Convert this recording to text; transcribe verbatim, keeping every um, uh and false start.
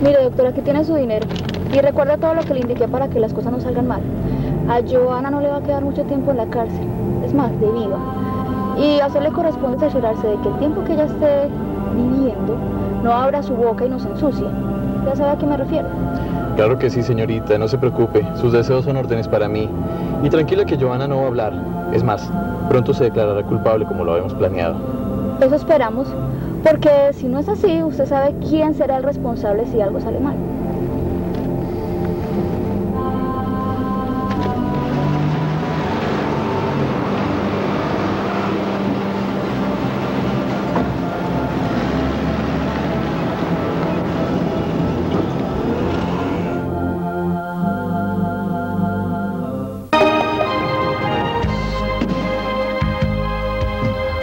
Mire, doctora, aquí tiene su dinero. Y recuerda todo lo que le indiqué para que las cosas no salgan mal. A Joana no le va a quedar mucho tiempo en la cárcel. Es más, de viva. Y a usted le corresponde cerciorarse de que el tiempo que ella esté viviendo no abra su boca y nos ensucie. ¿Ya sabe a qué me refiero? Claro que sí, señorita, no se preocupe. Sus deseos son órdenes para mí. Y tranquila que Joana no va a hablar. Es más, pronto se declarará culpable como lo habíamos planeado. Eso esperamos. Porque si no es así, usted sabe quién será el responsable si algo sale mal.